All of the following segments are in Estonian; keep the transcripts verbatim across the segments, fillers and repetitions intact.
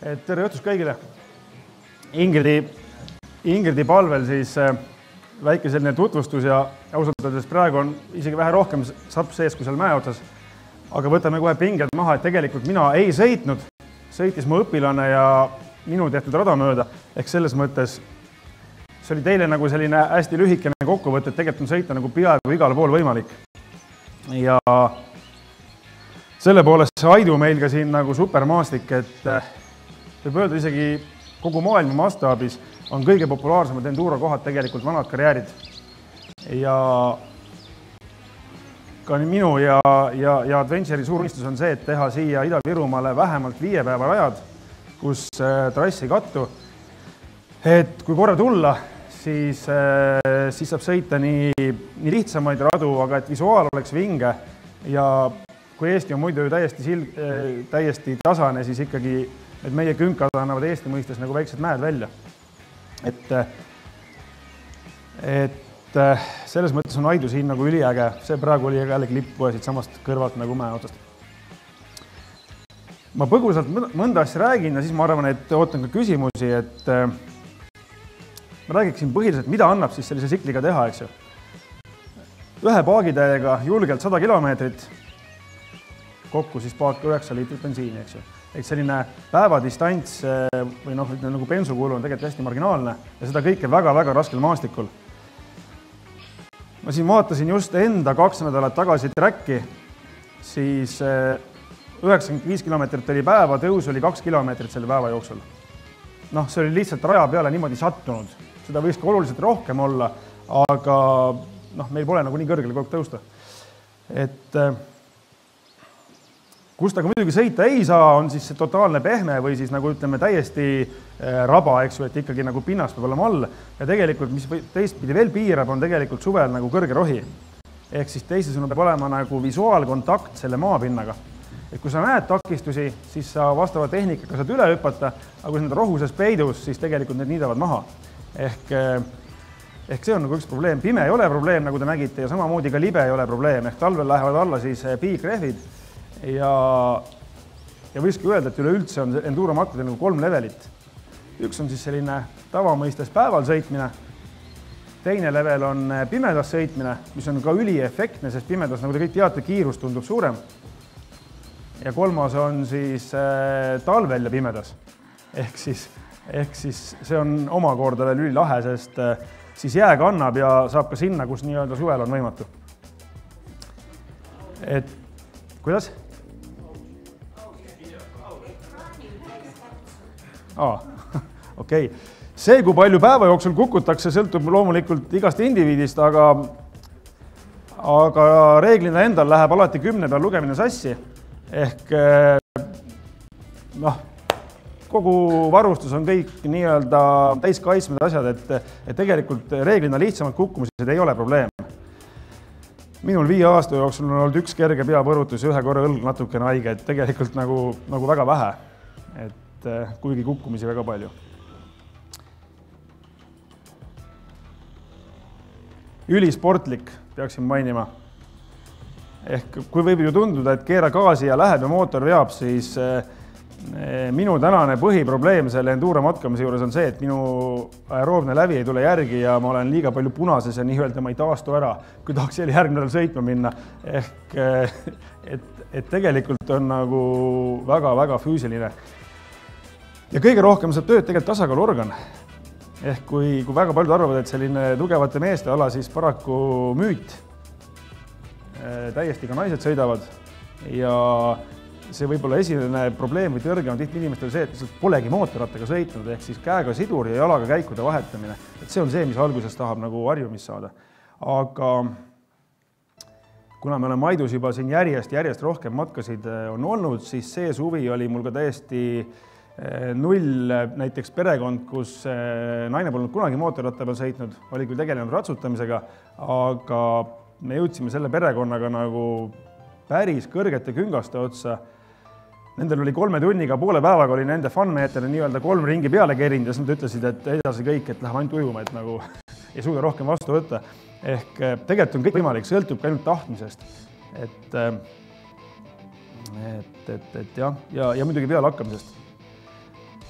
Et tere õhtust kõigile. Ingirdi, Ingirdi palvel siis väike selline tutvustus ja ausalt öeldes praegu on isegi vähe rohkem sapp sees kui seal mäe otsas. Aga võtame kohe pinged maha, et tegelikult mina ei sõitnud. Sõitis mu õpilane ja minu tehtud rada mööda. Ehk selles mõttes see oli teile nagu selline hästi lühikene kokkuvõte, et tegelikult on sõita nagu peaaegu igal pool võimalik. Ja selle poolest see Aidu meil ka siin nagu supermaastik, et võib öelda isegi kogu maailma mastaabis on kõige populaarsemad enduro kohad tegelikult vanad karjäärid. Ja ka minu ja, ja, ja Adventure'i suur unistus on see, et teha siia Ida-Virumaale vähemalt viie päeva rajad, kus trass ei kattu. Et kui korra tulla, siis, siis saab sõita nii, nii lihtsamaid radu, aga et visuaal oleks vinge ja kui Eesti on muidu täiesti, sil, täiesti tasane, siis ikkagi et meie künkad annavad Eesti mõistes nagu väiksed mäed välja. Et, et selles mõttes on Aidu siin nagu üliäge. See praegu oli jälle klipp kohe siit samast kõrvalt nagu mäe otsast. Ma põgusalt mõnda asja räägin ja siis ma arvan, et ootan ka küsimusi, et ma räägiksin põhiliselt, mida annab siis sellise tsikliga teha, eks ju. Ühe paagitäiega julgelt sada kilomeetrit, kokku siis paak üheksa liitrit bensiini, eks ju. Et selline päevadistants või noh, nagu bensukulu on tegelikult hästi marginaalne ja seda kõike väga-väga raskel maastikul. Ma siin vaatasin just enda kaks nädalat tagasi träkki, siis üheksakümmend viis kilomeetrit oli päeva, tõus oli kaks kilomeetrit selle päeva jooksul. Noh, see oli lihtsalt raja peale niimoodi sattunud. Seda võiks ka oluliselt rohkem olla, aga noh, meil pole nagu nii kõrgele kogu tõusta. Et kust aga muidugi sõita ei saa, on siis see totaalne pehme või siis nagu ütleme täiesti raba, eks ju, et ikkagi nagu pinnas peab olema all. Ja tegelikult, mis teistpidi veel piirab, on tegelikult suvel nagu kõrge rohi. Ehk siis teisisõnu peab olema nagu visuaalkontakt selle maapinnaga. Et kui sa näed takistusi, siis sa vastava tehnikaga saad üle hüpata, aga kui sa need rohuses peidus, siis tegelikult need niidavad maha. Ehk, ehk see on nagu üks probleem. Pime ei ole probleem, nagu te nägite, ja samamoodi ka libe ei ole probleem. Ehk talvel lähevad alla siis piikrehvid. Ja, ja võiski öelda, et üleüldse on enduro matkadel nagu kolm levelit. Üks on siis selline tavamõistes päeval sõitmine. Teine level on pimedas sõitmine, mis on ka üliefektne, sest pimedas, nagu te kõik teate, kiirus tundub suurem. Ja kolmas on siis talvel ja pimedas. Ehk siis, ehk siis see on omakorda veel ülilahe, sest siis jää kannab ja saab ka sinna, kus nii-öelda suvel on võimatu. Et kuidas? Aa, okei. See, kui palju päeva jooksul kukutakse, sõltub loomulikult igast indiviidist, aga, aga reeglina endal läheb alati kümne peal lugemine sassi. Ehk noh, kogu varustus on kõik nii-öelda täiskaitsmed asjad, et, et tegelikult reeglina lihtsamad kukkumised ei ole probleem. Minul viie aasta jooksul on olnud üks kerge peapõrutus ja ühe korra õlg natukene haige, et tegelikult nagu, nagu väga vähe. Et kuigi kukkumisi väga palju. Ülisportlik peaksin mainima. Ehk kui võib ju tunduda, et keera gaasi ja läheb ja mootor veab, siis minu tänane põhiprobleem selle enduro matkamise juures on see, et minu aeroobne lävi ei tule järgi ja ma olen liiga palju punases ja nii-öelda ma ei taastu ära, kui tahaks jälle järgmine sõitma minna. Ehk et, et tegelikult on nagu väga-väga füüsiline. Ja kõige rohkem saab tööd tegelikult tasakaaluorgan. Ehk kui, kui väga paljud arvavad, et selline tugevate meeste ala, siis paraku müüt. Täiesti ka naised sõidavad ja see võib-olla esimene probleem või tõrge on tihti inimestel see, et lihtsalt polegi mootorrattaga sõitnud, ehk siis käega sidur ja jalaga käikude vahetamine. Et see on see, mis alguses tahab nagu harjumist saada. Aga kuna me oleme Aidus juba siin järjest, järjest rohkem matkasid on olnud, siis see suvi oli mul ka täiesti null näiteks perekond, kus naine polnud kunagi mootorratta peal sõitnud, oli küll tegelenud ratsutamisega, aga me jõudsime selle perekonnaga nagu päris kõrgete küngaste otsa. Nendel oli kolme tunniga, poole päevaga oli nende funmeeter nii-öelda kolm ringi peale kerinud ja siis nad ütlesid, et edasi kõik, et läheb ainult ujuma, et nagu ei suuda rohkem vastu võtta. Ehk tegelikult on kõik võimalik, sõltub ka ainult tahtmisest. Et, et, et, et jah, ja, ja muidugi peale hakkamisest.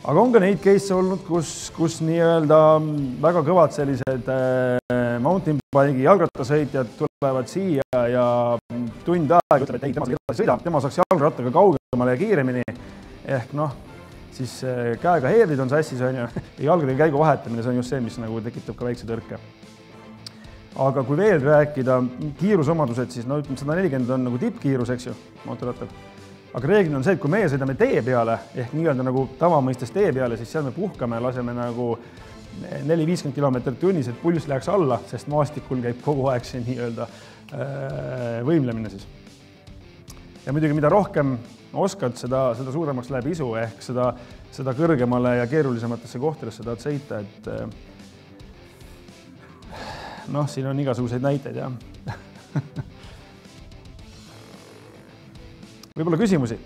aga on ka neid case olnud, kus, kus nii-öelda väga kõvad sellised äh, mountain bike'i jalgrattasõitjad tulevad siia ja tund aega ütleb, et ei, tema saaks sõida, tema saaks jalgrattaga kaugemale ja kiiremini. Ehk noh, siis äh, käega heerdid on sassis, on ju, ja jalgadega käigu vahetamine, see on just see, mis nagu tekitab ka väikse tõrke. Aga kui veel rääkida kiirusomadused, siis no sada nelikümmend on nagu tippkiirus, eks ju, mootorrattal. Aga reeglina on see, et kui meie sõidame tee peale, ehk nii-öelda nagu tavamõistes tee peale, siis seal me puhkame, laseme nagu neli viiskümmend kilomeetrit tunnis, et pulss läheks alla, sest maastikul käib kogu aeg see nii-öelda võimlemine siis. Ja muidugi, mida rohkem oskad, seda, seda suuremaks läheb isu, ehk seda, seda kõrgemale ja keerulisematesse kohtadesse tahad sõita, et noh, siin on igasuguseid näiteid, jah. Võib-olla küsimusi?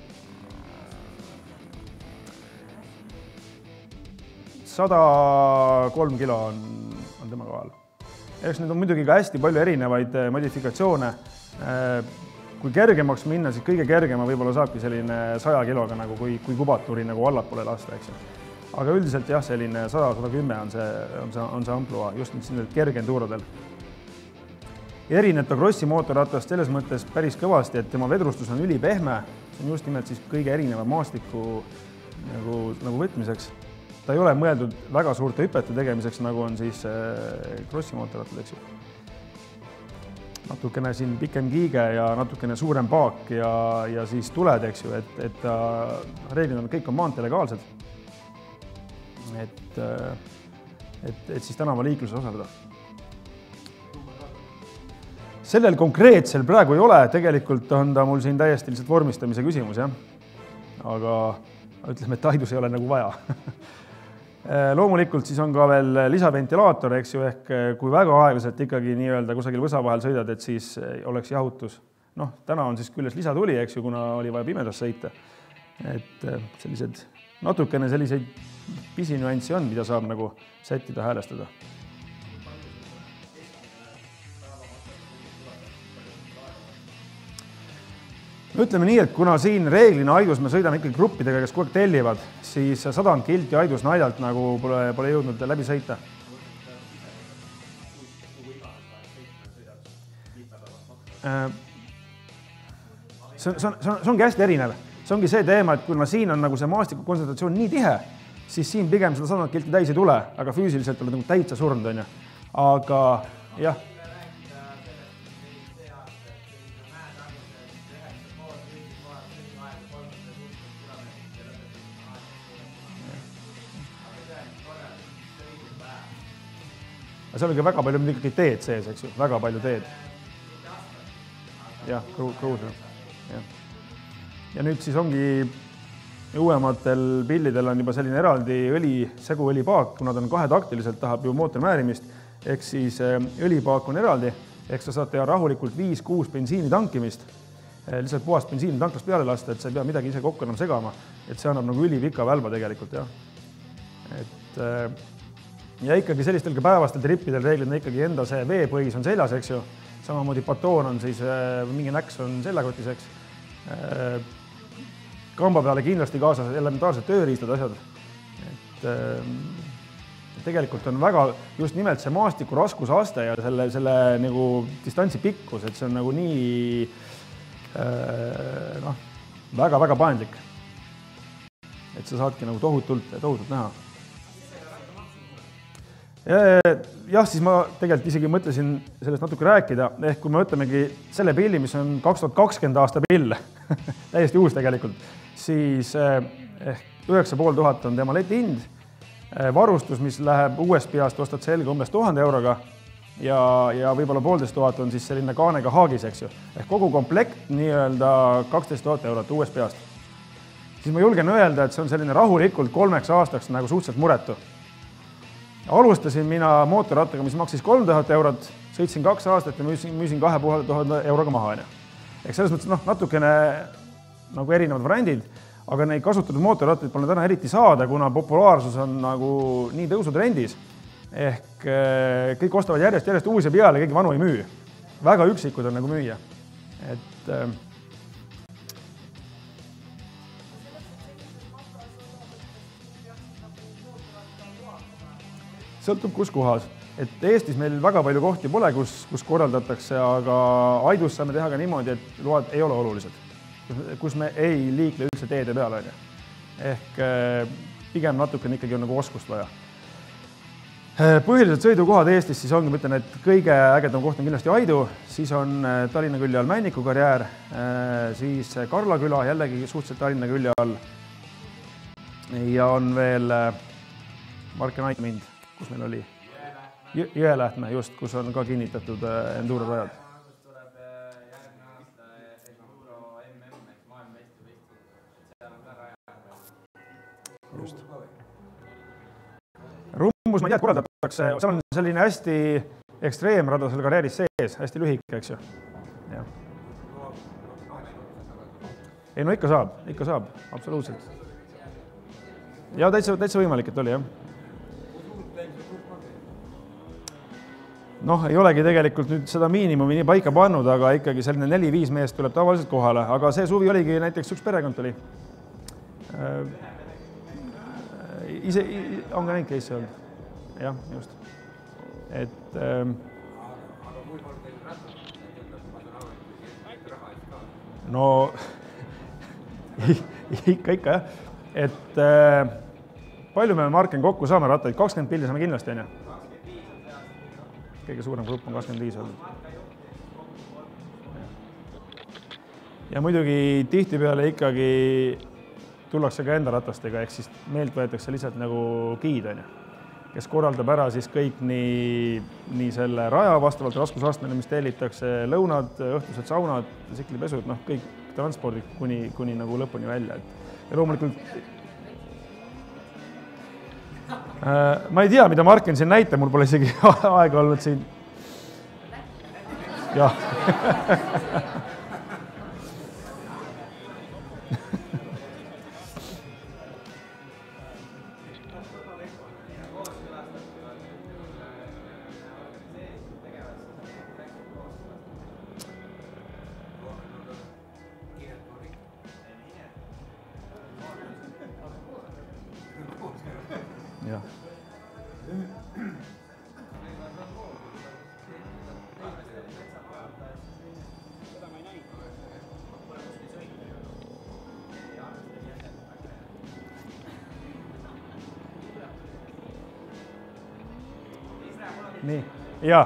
sada kolm kilo on, on tema kohal. Eks need on muidugi ka hästi palju erinevaid modifikatsioone. Kui kergemaks minna, siis kõige kergema võib-olla saabki selline saja kiloga, nagu kui, kui kubatuuri nagu allapoole lasta, eks. Aga üldiselt jah, selline sada sada kümme on see, on see, on see ampluaa, just nüüd kergentuuradel. Erineb ta Krossi mootorratast selles mõttes päris kõvasti, et tema vedrustus on ülipehme, see on just nimelt siis kõige erineva maastiku nagu, nagu võtmiseks. Ta ei ole mõeldud väga suurte hüpete tegemiseks, nagu on siis Krossi mootorrattad, eks ju. Natukene siin pikem kiige ja natukene suurem paak ja, ja siis tuled, eks ju, et, et ta reeglina kõik on maantee legaalsed. Et, et, et siis tänavaliikluses osaleda. Sellel konkreetsel praegu ei ole, tegelikult on ta mul siin täiesti lihtsalt vormistamise küsimus, jah. Aga ütleme, et Aidus ei ole nagu vaja. Loomulikult siis on ka veel lisaventilaator, eks ju, ehk kui väga aeglaselt ikkagi nii-öelda kusagil võsa vahel sõidad, et siis oleks jahutus. Noh, täna on siis küljes lisatuli, eks ju, kuna oli vaja pimedas sõita. Et sellised, natukene selliseid pisinüanssi on, mida saab nagu sättida, häälestada. Ütleme nii, et kuna siin reeglina Aidus me sõidame ikkagi gruppidega, kes kogu aeg tellivad, siis sadand kilti Aidus naidalt nagu pole, pole jõudnud läbi sõita. See, see, on, see ongi hästi erinev. See ongi see teema, et kuna siin on nagu see maastiku kontsentratsioon nii tihe, siis siin pigem seda sadand kilti täis ei tule, aga füüsiliselt oled nagu täitsa surnud, on ju. Aga jah. Seal on väga palju muidugi teed sees, eks ju, väga palju teed. Jah, kruus. Ja nüüd siis ongi uuematel pillidel on juba selline eraldi õli, seguõlipaak, kuna ta on kahetaktiliselt, tahab ju mootormäärimist, ehk siis õlipaak on eraldi, ehk sa saad teha rahulikult viis kuus bensiini tankimist, lihtsalt puhast bensiini tanklast peale lasta, et sa ei pea midagi ise kokku enam segama, et see annab nagu ülipika välba tegelikult, jah. Et ja ikkagi sellistel ka päevastel trippidel reeglina ikkagi enda see veepõis on seljas, eks ju. Samamoodi batoon on siis, mingi näks on seljakotis, eks. Kamba peale kindlasti kaasas elementaarsed tööriistad asjad. Et tegelikult on väga just nimelt see maastiku raskusaste ja selle, selle nagu distantsi pikkus, et see on nagu nii noh, väga-väga paindlik. Et sa saadki nagu tohutult, tohutult näha. Jah, siis ma tegelikult isegi mõtlesin sellest natuke rääkida, ehk kui me võtamegi selle pilli, mis on kaks tuhat kakskümmend aasta pill, täiesti uus tegelikult, siis ehk üheksa pool tuhat on tema leti hind, varustus, mis läheb uuest peast, ostad selga umbes tuhande euroga ja, ja võib-olla poolteist tuhat on siis selline kaanega haagis, eks ju. Ehk kogu komplekt nii-öelda kaksteist tuhat eurot uuest peast. Siis ma julgen öelda, et see on selline rahulikult kolmeks aastaks nagu suhteliselt muretu. Alustasin mina mootorrattaga, mis maksis kolm tuhat eurot, sõitsin kaks aastat ja müüsin, müüsin kahe tuhande euroga maha. Ehk selles mõttes noh, natukene nagu erinevad variandid, aga neid kasutatud mootorrattaid pole täna eriti saada, kuna populaarsus on nagu nii tõusutrendis. Ehk kõik ostavad järjest, järjest uusi peale, keegi vanu ei müü. Väga üksikud on nagu müüa. Et sõltub kus kohas. Et Eestis meil väga palju kohti pole, kus, kus korraldatakse, aga Aidus saame teha ka niimoodi, et load ei ole olulised, kus me ei liikle üldse teede peal. Ehk pigem natukene ikkagi on nagu oskust vaja. Põhilised sõidukohad Eestis siis ongi, ma ütlen, et kõige ägedam koht on kindlasti Aidu, siis on Tallinna külje all Männiku karjäär, siis Karla küla, jällegi suhteliselt Tallinna külje all. Ja on veel Marke Naikmind, kus meil oli Jõelähtme, just, kus on ka kinnitatud enduro rajad. Just. Rummus, ma ei tea, korraldatakse, seal on selline hästi ekstreemrada selle karjääris sees, hästi lühike, eks ju. Ja. Ei, no ikka saab, ikka saab, absoluutselt. Ja täitsa, täitsa võimalik, et oli, jah. Noh, ei olegi tegelikult nüüd seda miinimumi nii paika pannud, aga ikkagi selline neli-viis meest tuleb tavaliselt kohale, aga see suvi oligi näiteks üks perekond oli. Ise on ka neid keisse olnud. Jah, just. Et... Ähm, no, ikka, ikka, jah. Et äh, palju me Marken kokku saame rattaid? kakskümmend pilli saame kindlasti, on ju? Kõige suurem grupp on kakskümmend viis olnud. Ja muidugi tihtipeale ikkagi tullakse ka enda ratastega, ehk siis meilt võetakse lihtsalt nagu giid, on ju, kes korraldab ära siis kõik nii, nii selle raja vastavalt raskusastmele, mis tellitakse, lõunad, õhtused saunad, siklipesud, noh, kõik transpordid kuni, kuni nagu lõpuni välja. Ja loomulikult äh, ma ei tea, mida Marken siin näitab, mul pole isegi aega olnud siin. Jah. Ja. Nii, jaa.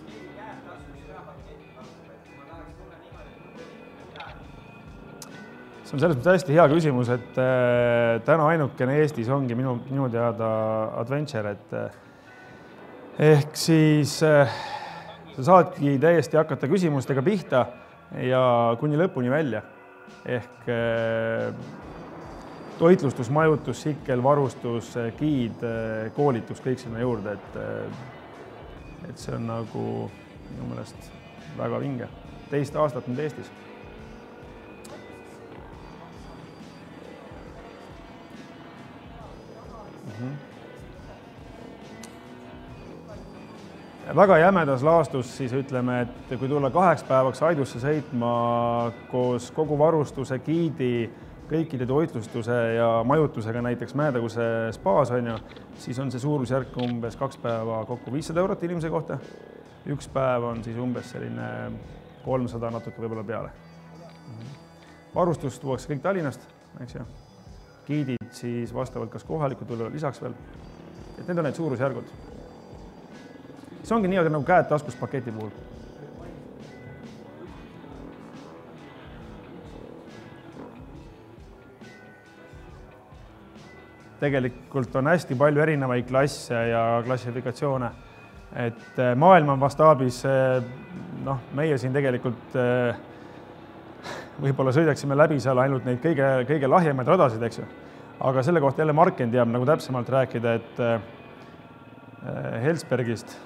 See on selles mõttes hästi hea küsimus, et äh, täna ainukene Eestis ongi minu, minu teada adventure, et äh, ehk siis äh, sa saadki täiesti hakata küsimustega pihta ja kuni lõpuni välja. Ehk äh, toitlustus, majutus, sikkel, varustus, giid, koolitus, kõik sinna juurde, et, äh, et see on nagu minu meelest väga vinge. Teist aastat nüüd Eestis. Väga jämedas laastus siis ütleme, et kui tulla kaheks päevaks Aidusse sõitma koos kogu varustuse, giidi, kõikide toitlustuse ja majutusega näiteks Mäetaguse spaas on ju, siis on see suurusjärk umbes kaks päeva kokku viissada eurot inimese kohta. Üks päev on siis umbes selline kolmsada natuke võib-olla peale. Varustus tuuakse kõik Tallinnast, eks ju. Giidid siis vastavalt kas kohalikud tulevad lisaks veel. Et need on need suurusjärgud. See ongi nii nagu käed taskus paketi puhul. Tegelikult on hästi palju erinevaid klasse ja klassifikatsioone. Et maailma mastaabis, noh, meie siin tegelikult võib-olla sõidaksime läbi seal ainult neid kõige, kõige lahjemaid radasid, eks ju. Aga selle kohta jälle Marken teab nagu täpsemalt rääkida, et Helsbergist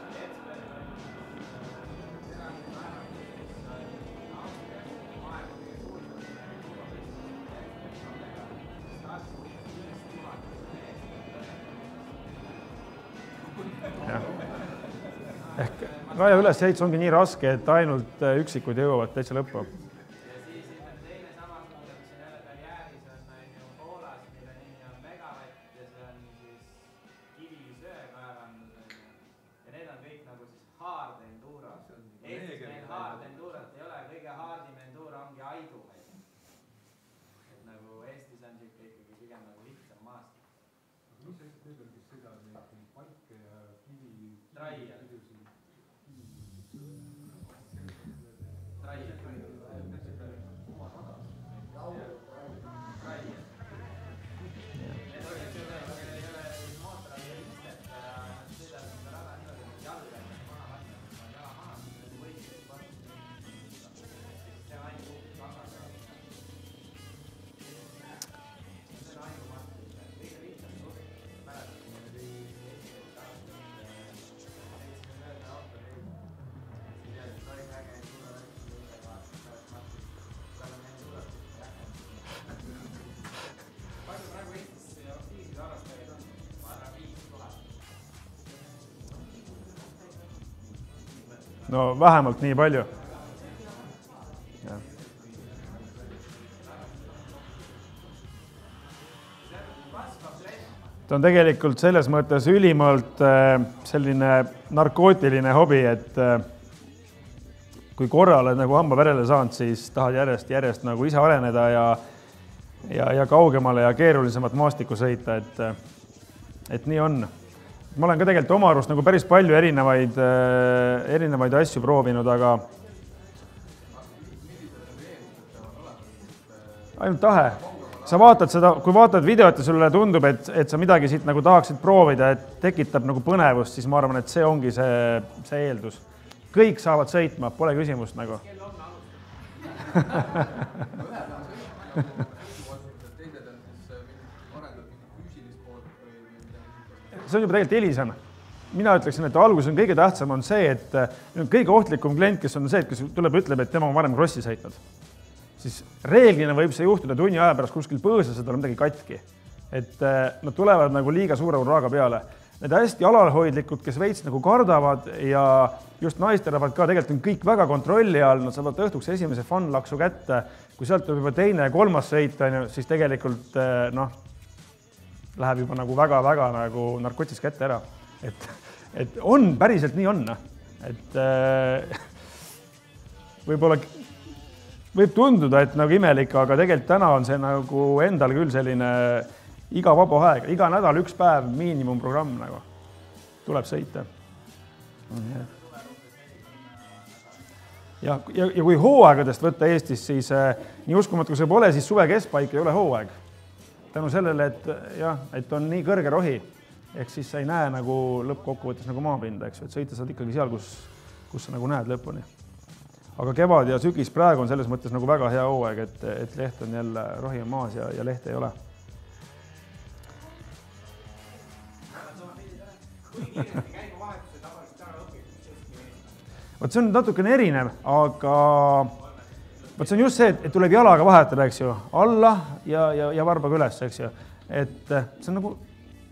ehk raja ülesehits ongi nii raske, et ainult üksikud jõuavad täitsa lõppu. No vähemalt nii palju. Ja. Ta on tegelikult selles mõttes ülimalt selline narkootiline hobi, et kui korra oled nagu hamba verele saanud, siis tahad järjest, järjest nagu ise areneda ja, ja, ja kaugemale ja keerulisemat maastikku sõita, et, et nii on. Ma olen ka tegelikult oma arust nagu päris palju erinevaid, erinevaid asju proovinud, aga ainult tahe. Sa vaatad seda, kui vaatad videot ja sulle tundub, et, et sa midagi siit nagu tahaksid proovida, et tekitab nagu põnevust, siis ma arvan, et see ongi see, see eeldus. Kõik saavad sõitma, pole küsimust nagu. See on juba tegelikult helisem. Mina ütleksin, et alguses on kõige tähtsam on see, et kõige ohtlikum klient, kes on see, et kes tuleb ütleb, et tema on varem krossi sõitnud. Siis reeglina võib see juhtuda tunni aja pärast kuskil põõsas, et on midagi katki. Et nad tulevad nagu liiga suure uraaga peale. Need hästi alalhoidlikud, kes veits nagu kardavad ja just naisteravad ka tegelikult on kõik väga kontrolli all, nad saavad õhtuks esimese fun-laksu kätte. Kui sealt tuleb juba teine ja kolmas sõita, siis tegelikult noh, läheb juba nagu väga-väga nagu narkotis kätte ära. Et, et on, päriselt nii on. Et võib-olla võib tunduda, et nagu imelik, aga tegelikult täna on see nagu endal küll selline iga vaba aeg, iga nädal üks päev miinimumprogramm nagu tuleb sõita. Ja, ja, ja kui hooaegadest võtta Eestis, siis nii uskumatu, kui see pole, siis suve keskpaik ei ole hooaeg. Tänu sellele, et, jah, et on nii kõrge rohi, ehk siis sa ei näe nagu lõppkokkuvõttes nagu maapinda, eks, et sõita saad ikkagi seal, kus, kus sa nagu näed lõpuni. Aga kevad ja sügis praegu on selles mõttes nagu väga hea hooaeg, et, et leht on jälle, rohi on maas ja, ja leht ei ole. Vot see on natukene erinev, aga Vot see on just see, et tuleb jalaga vahetada, eks ju, alla ja, ja, ja varbaga üles, eks ju. Et see on nagu...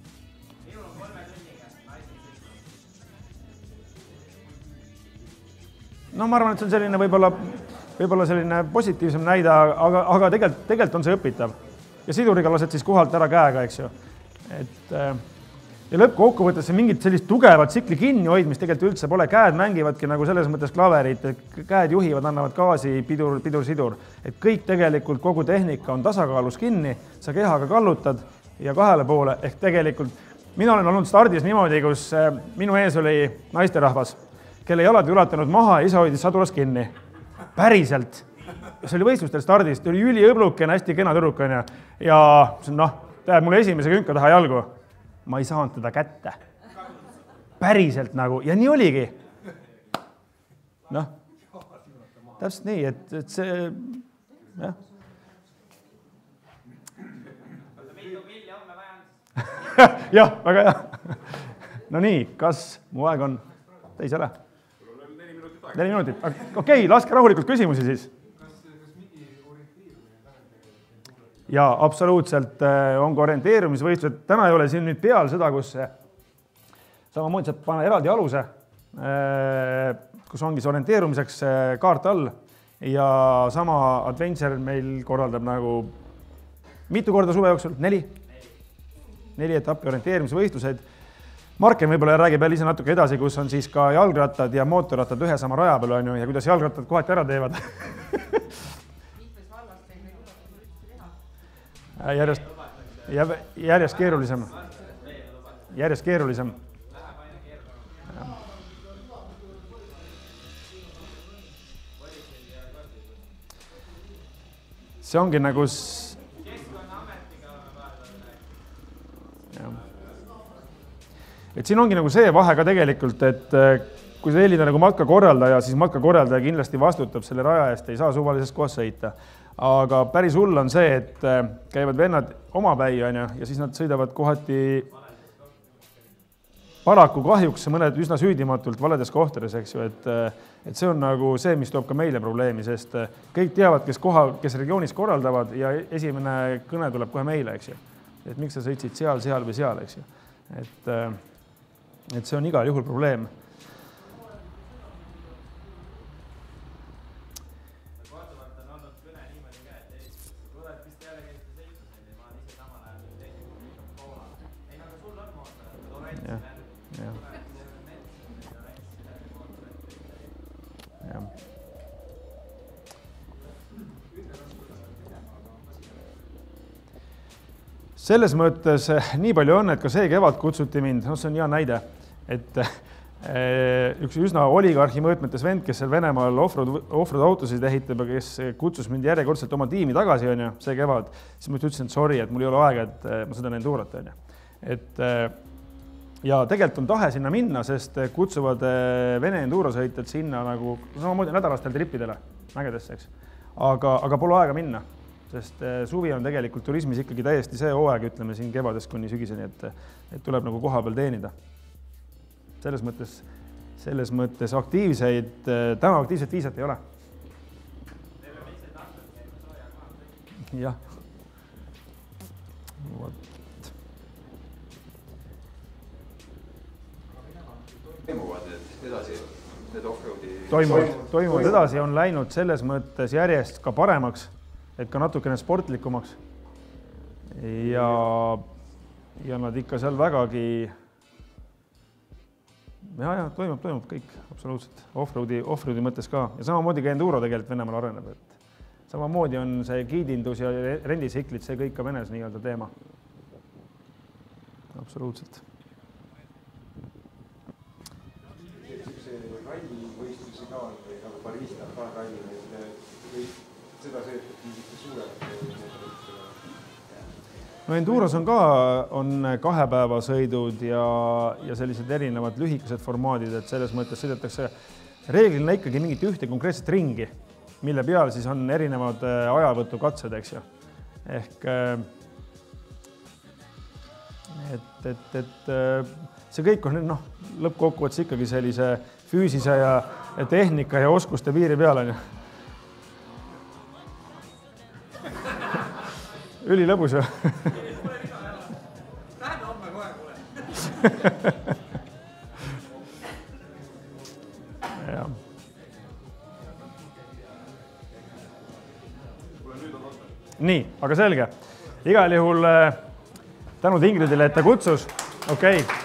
No ma arvan, et see on selline võib-olla, võib-olla selline positiivsem näide, aga, aga tegelikult, tegelikult on see õpitav. Ja siduriga lased siis kohalt ära käega, eks ju. Et... Ja lõppkokkuvõttes see mingit sellist tugevat tsikli kinni hoidmist tegelikult üldse pole. Käed mängivadki nagu selles mõttes klaverit, et käed juhivad, annavad gaasi, pidur, pidur, sidur. Et kõik tegelikult, kogu tehnika on tasakaalus kinni, sa kehaga kallutad ja kahele poole. Ehk tegelikult mina olen olnud stardis niimoodi, kus minu ees oli naisterahvas, kelle jalad ulatanud maha ja isa hoidis sadulas kinni. Päriselt. See oli võistlustel stardis, ta oli üliõblukene, hästi kena tüdrukene ja noh, tähendab mulle esimese künka taha jalgu. Ma ei saanud teda kätte. Päriselt nagu, ja nii oligi. Noh, täpselt nii, et, et see, jah. Jah, väga hea. No nii, kas mu aeg on täis ära? Neli minutit. Okei, laske rahulikult küsimusi siis. Ja absoluutselt on ka orienteerumisvõistlused. Täna ei ole siin nüüd peal seda, kus samamoodi saab panna eraldi aluse, kus ongi see orienteerumiseks kaart all ja sama Adventure meil korraldab nagu mitu korda suve jooksul? Neli? Neli etappi orienteerimisvõistlused. Marken võib-olla räägib veel ise natuke edasi, kus on siis ka jalgrattad ja mootorrattad ühe sama raja peal on ju, ja kuidas jalgrattad kohati ära teevad. Järjest, järjest keerulisem. järjest keerulisem. See ongi nagu et siin ongi nagu see vahe ka tegelikult, et kui sa helid nagu matkakorraldaja, siis matkakorraldaja kindlasti vastutab selle raja eest, ei saa suvalisest kohast sõita. Aga päris hull on see, et käivad vennad omapäi on ju, ja siis nad sõidavad kohati paraku kahjuks mõned üsna süüdimatult valedes kohtades, eks ju, et, et see on nagu see, mis toob ka meile probleemi, sest kõik teavad, kes koha, kes regioonis korraldavad ja esimene kõne tuleb kohe meile, eks ju. Et miks sa sõitsid seal, seal või seal, eks ju. Et, et see on igal juhul probleem. Selles mõttes nii palju on, et ka see kevad kutsuti mind, no see on hea näide, et üks üsna oligarhi mõõtmetes vend, kes seal Venemaal offroad, offroad autosid ehitab, kes kutsus mind järjekordselt oma tiimi tagasi, on ju, see kevad, siis ma ütlesin, et sorry, et mul ei ole aega, et ma sõidan endurat, on ju. Et ja tegelikult on tahe sinna minna, sest kutsuvad Vene endurosõitjad sinna nagu samamoodi nädalastel tripidele, mägedesse, eks. Aga, aga pole aega minna. Sest suvi on tegelikult turismis ikkagi täiesti see hooaeg, ütleme siin kevadest kuni sügiseni, et, et tuleb nagu koha peal teenida. Selles mõttes, selles mõttes aktiivseid, täna aktiivseid viisat ei ole. Jah. Toimuvad edasi, need offroadi... Toimuvad, toimuvad edasi, on läinud selles mõttes järjest ka paremaks, et ka natukene sportlikumaks ja, ja nad ikka seal vägagi ja, ja toimub, toimub kõik absoluutselt offroadi, offroadi mõttes ka ja samamoodi ka enduro tegelikult Venemaal areneb, et samamoodi on see giidindus ja rendisiklid, see kõik ka Venes nii-öelda teema. Absoluutselt. See rallivõistlusi ka on või nagu Pariis Dakar ralli või seda see, et mingite suured... No enduros on ka on kahepäevasõidud ja, ja sellised erinevad lühikesed formaadid, et selles mõttes sõidetakse reeglina ikkagi mingit ühte konkreetset ringi, mille peal siis on erinevad ajavõtukatsed, eks ju. Ehk et, et, et see kõik on noh, lõppkokkuvõttes ikkagi sellise füüsise ja, ja tehnika ja oskuste piiri peal on ju. Üli lõbus ju. Lähme homme kohe, kuule. Ja. Nii, aga selge. Igal juhul tänud Ingridile, et ta kutsus. Okei.